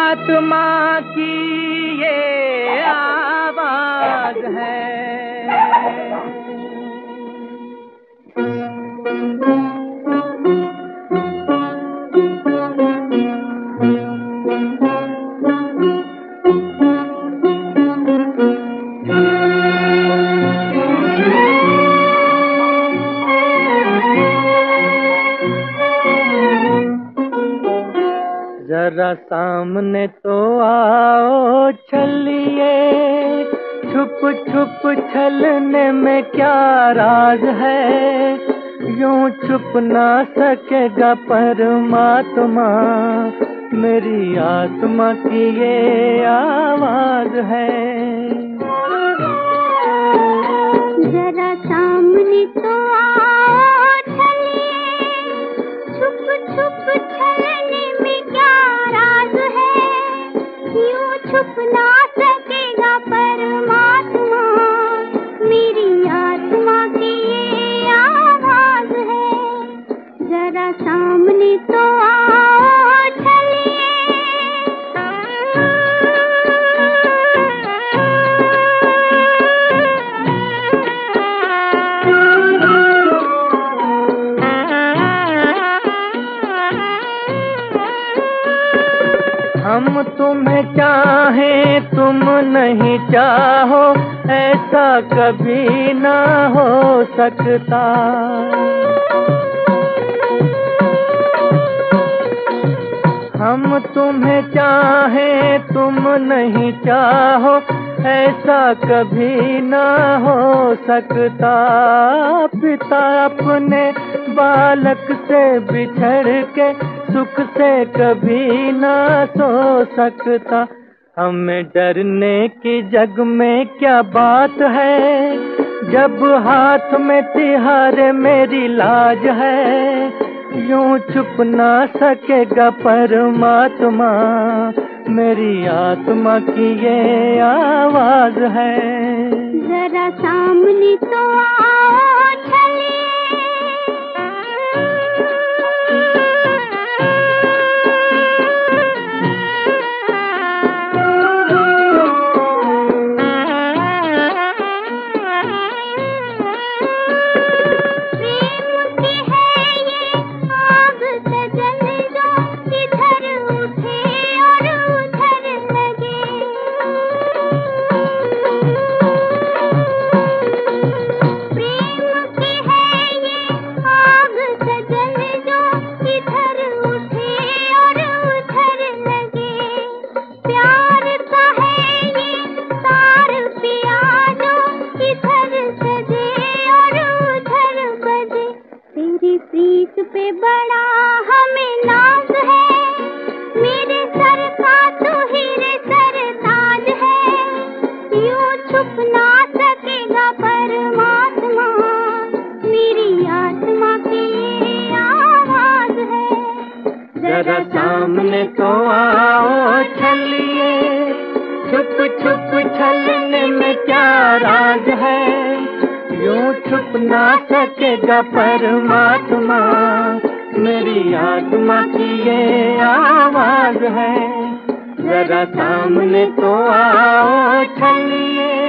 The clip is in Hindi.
आत्मा की ये आवाज है। जरा सामने तो आओ छलिए, छुप छुप छलने में क्या राज है। यूं छुप ना सकेगा परमात्मा, मेरी आत्मा की ये आवाज है। जरा सामने तो आओ छलिए, छुप छुप छलने में क्या राज है। यूं छुप ना सकेगा परमात्मा, मेरी आत्मा की ये आवाज है। जरा सामने तो आओ छलिए। हम तुम्हें चाहें तुम नहीं चाहो, ऐसा कभी ना हो सकता। हम तुम्हें चाहें तुम नहीं चाहो, ऐसा कभी ना हो सकता। पिता अपने बालक से बिछड़ के सुख से कभी ना सो सकता। हमें डरने की जग में क्या बात है, जब हाथ में तिहारे मेरी लाज है। यूं छुप ना सकेगा परमात्मा, मेरी आत्मा की ये आवाज है। जरा सामने तो आओ छलिए। प्रीत पे बड़ा हमें नाज है, मेरे सर का तो हीरे सरताज है। यूं छुप ना सकेगा परमात्मा, मेरी आत्मा की ये आवाज है। जरा सामने तो आओ छलिए, छुप छुप छलने में क्या राज है। यूं छुप ना सकेगा परमात्मा, मेरी आत्मा की ये आवाज है। जरा सामने तो आओ छलिए।